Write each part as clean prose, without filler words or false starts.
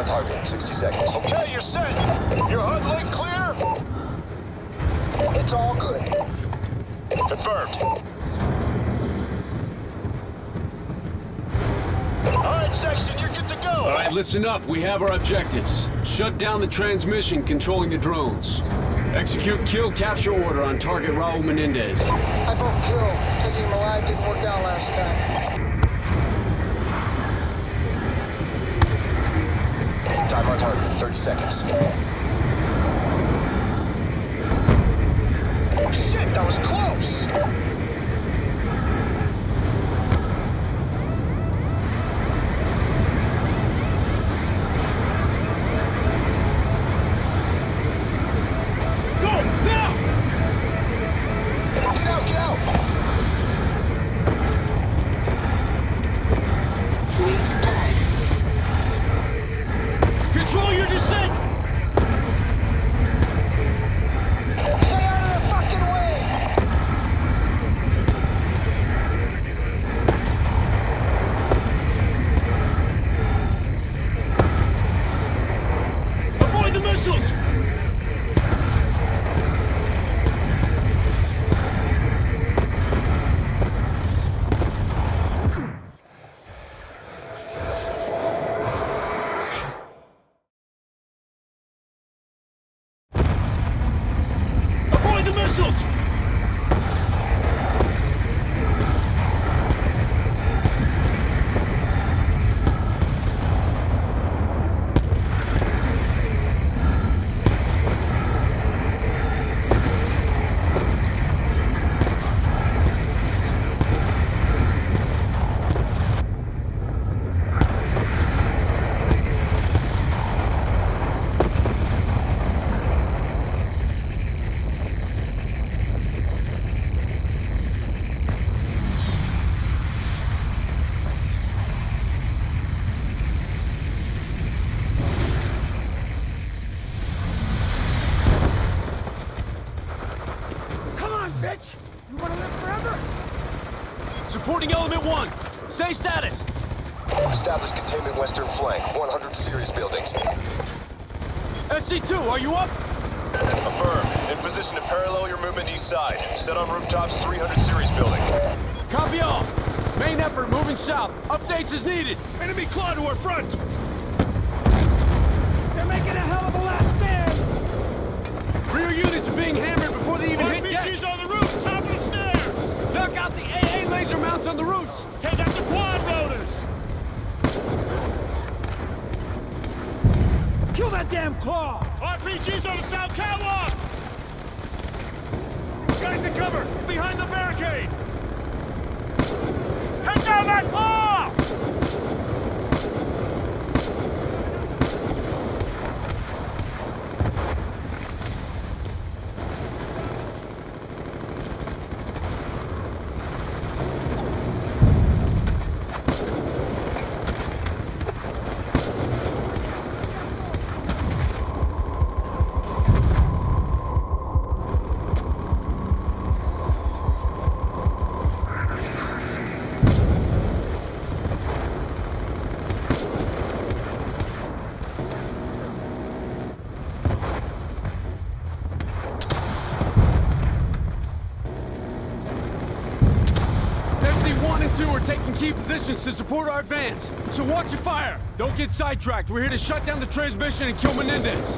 on target. 60 seconds. Okay, you're set. Your HUD link clear? It's all good. Confirmed. All right, section, you're good to go. All right, listen up. We have our objectives. Shut down the transmission controlling the drones. Execute kill capture order on target Raul Menendez. I vote kill. Taking him alive didn't work out last time. Time on target. 30 seconds. Oh, shit, that was close. Control your descent! Stay out of the fucking way! Avoid the missiles! Missiles! Bitch! You wanna live forever? Supporting element 1. Say status. Establish containment western flank. 100 series buildings. SC2, are you up? Affirmed. In position to parallel your movement east side. Set on rooftops 300 series building. Copy all. Main effort moving south. Updates as needed. Enemy claw to our front! They're making a hell of a last stand! Rear units are being hammered before they even hit deck. RPGs on the roof, top of the stairs! Knock out the AA laser mounts on the roofs. Take out the quad rotors! Kill that damn claw! RPGs on the south catwalk! Guys in cover! Behind the barricade! Take down that claw! SC1 and 2 are taking key positions to support our advance. So watch your fire. Don't get sidetracked. We're here to shut down the transmission and kill Menendez.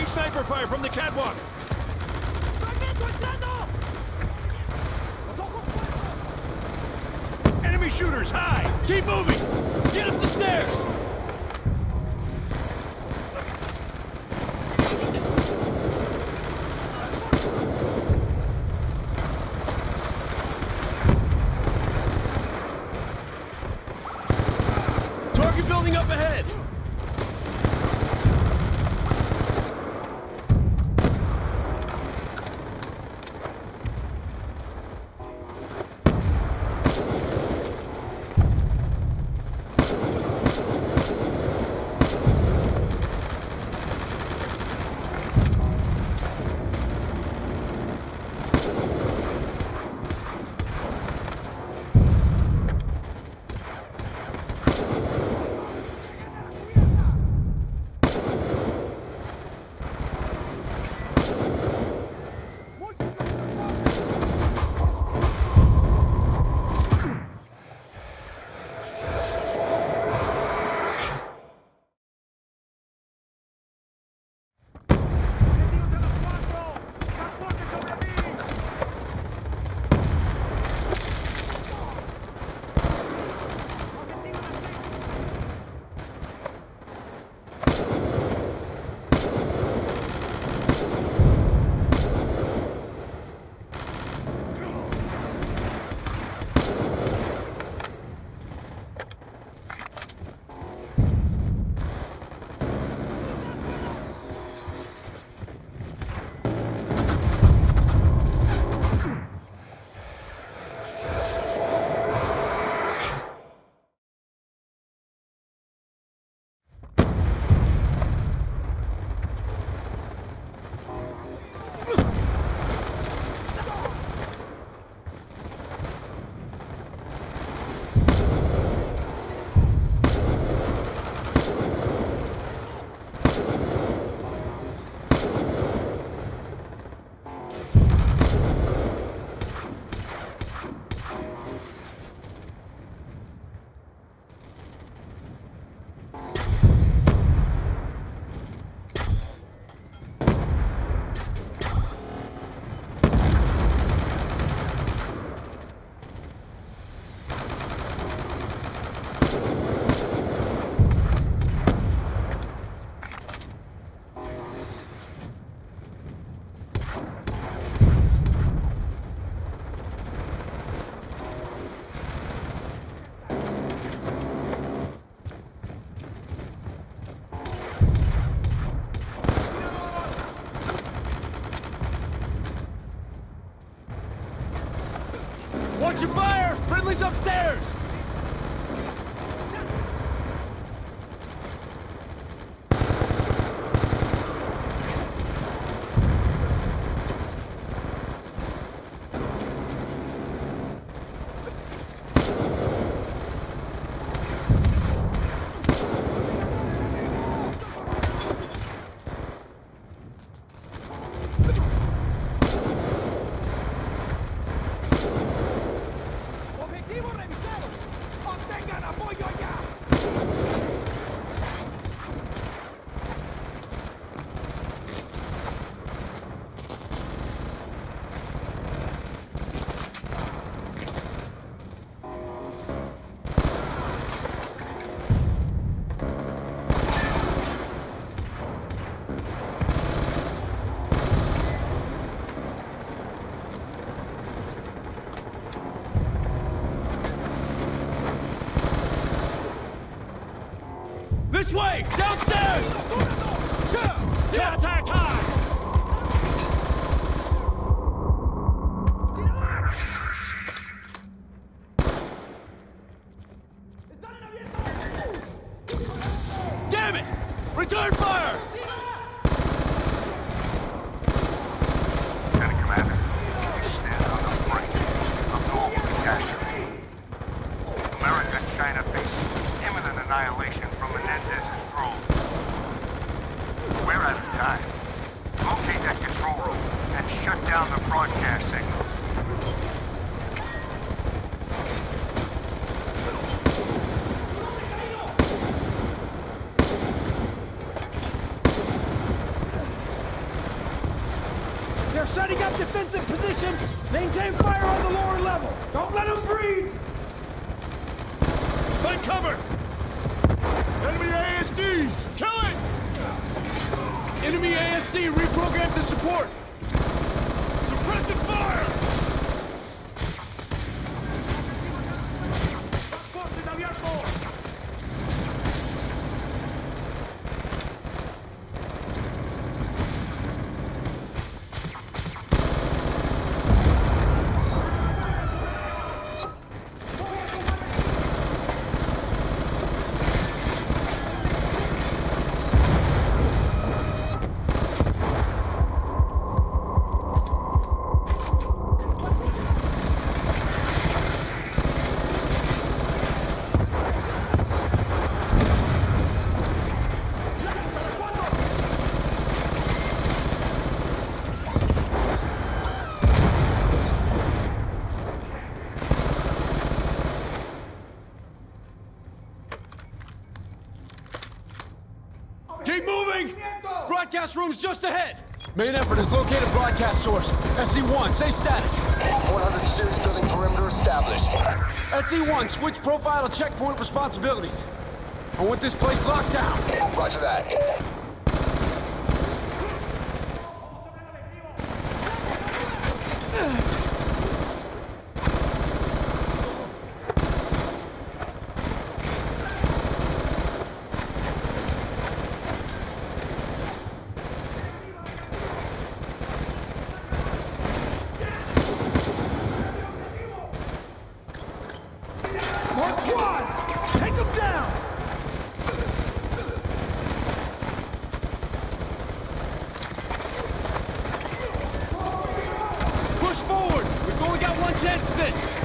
sniper fire from the catwalk! Enemy shooters, high! Keep moving! Get up the stairs! Target building up ahead! Watch your fire! Friendly's upstairs! This way! Downstairs! Attack time! Damn it! Return fire! Lieutenant Commander, we stand on the brink of global catastrophe. America and China face imminent annihilation from Menendez's drone. We're out of time. Locate that control room and shut down the broadcast signals. setting up defensive positions! Maintain fire on the lower level! Don't let them breathe! Find cover! Enemy ASDs! Kill it! Enemy ASD reprogrammed to support! Suppressive fire! Keep moving! Broadcast room's just ahead! Main effort has located broadcast source. SC-1, say status. 100 series building perimeter established. SC-1, switch profile to checkpoint responsibilities. I want this place locked down. Roger that. More quads! Take them down! Push forward! We've only got one chance at this!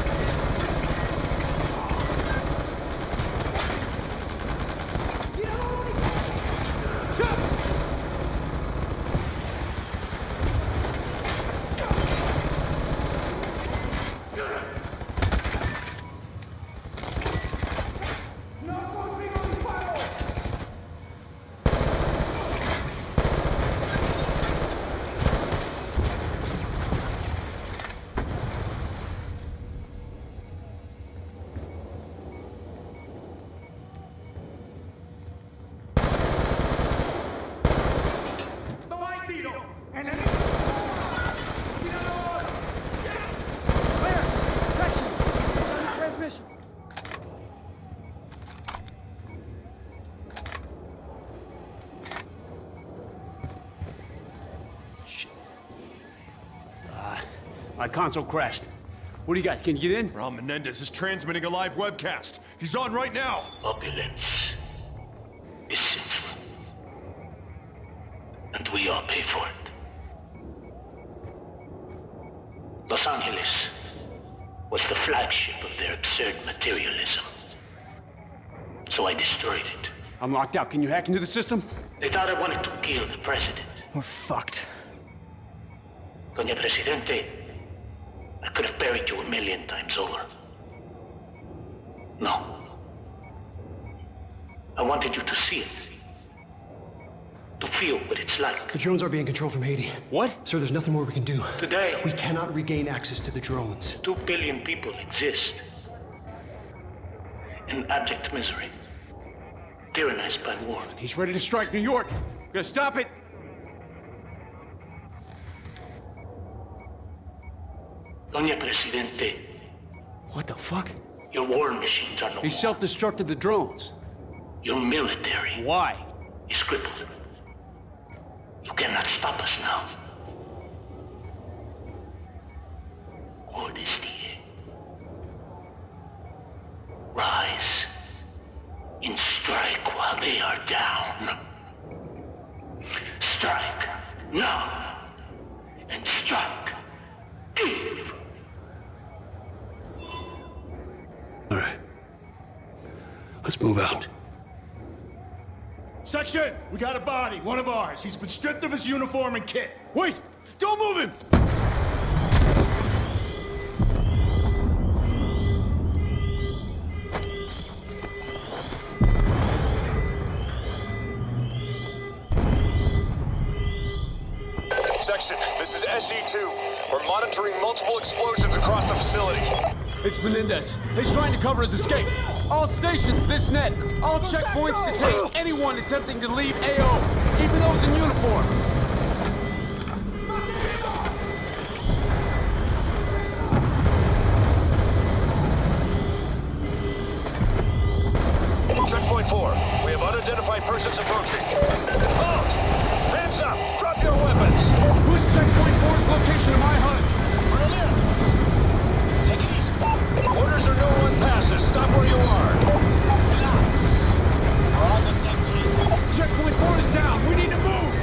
My console crashed. What do you got? Can you get in? Raul Menendez is transmitting a live webcast. He's on right now. Opulence is sinful. And we all pay for it. Los Angeles was the flagship of their absurd materialism. So I destroyed it. I'm locked out. Can you hack into the system? They thought I wanted to kill the president. We're fucked. Doña Presidente, I could have buried you 1,000,000 times over. No. I wanted you to see it. To feel what it's like. The drones are being controlled from Haiti. What? Sir, there's nothing more we can do. Today, We cannot regain access to the drones. 2 billion people exist in abject misery, tyrannized by war. He's ready to strike New York. Gotta stop it. Doña Presidente, What the fuck? your war machines are no He more. self-destructed the drones. Your military Why? is crippled. You cannot stop us now. Ordistie. Rise and strike while they are down. Strike now and strike deep. All right. Let's move out. Section, we got a body, one of ours. He's been stripped of his uniform and kit. Wait! Don't move him! Section, this is SE2. We're monitoring multiple explosions across the facility. It's Menendez. He's trying to cover his escape. All stations, this net. All checkpoints detain anyone attempting to leave AO, even those in uniform. Checkpoint 4. We have unidentified persons approaching. Halt! Hands up! Drop your weapons! Who's checkpoint 4's location am I hunting? Relax. Take it easy. Orders are no one passes. Stop where you are. Relax. We're on the same team. Checkpoint 4 is down. We need to move.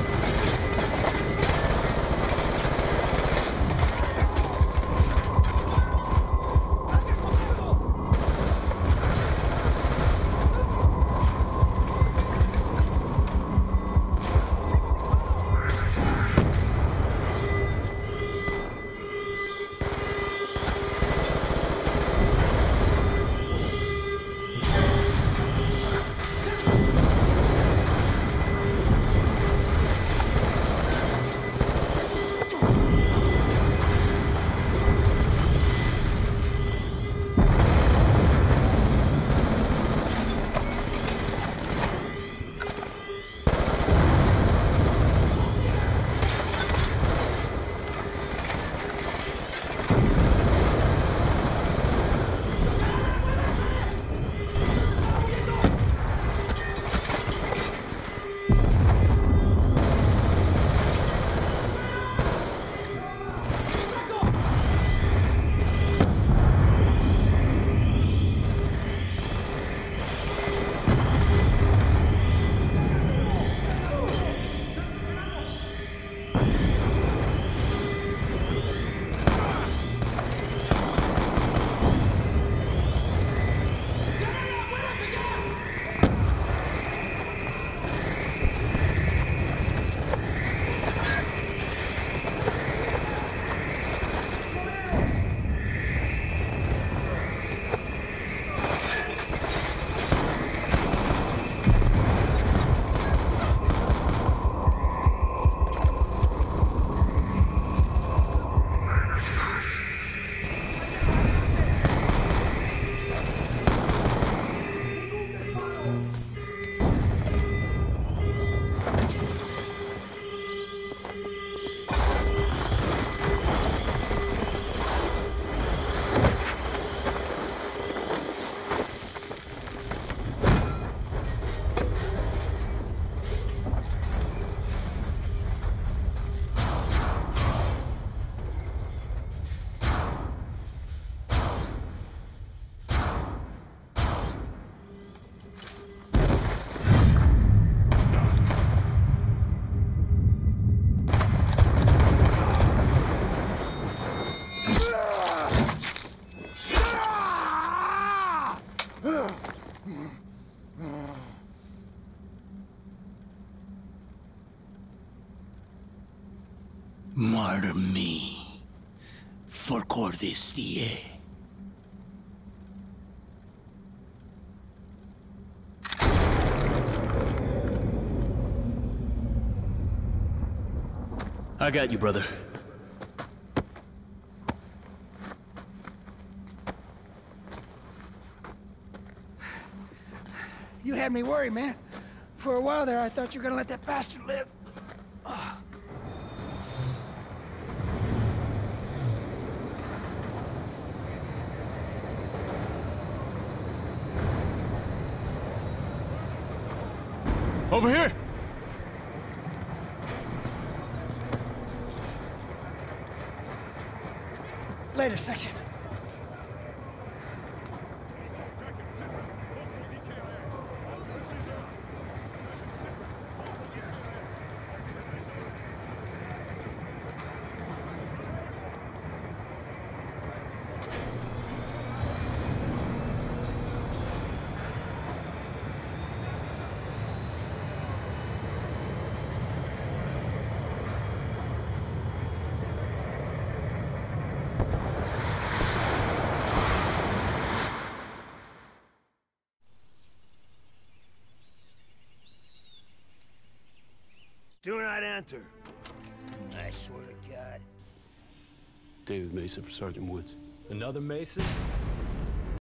Murder me for Cordis Die. I got you, brother. You had me worried, man. For a while there, I thought you were gonna let that bastard live. Over here! Later, section. Do not enter. I swear to God. David Mason for Sergeant Woods. Another Mason?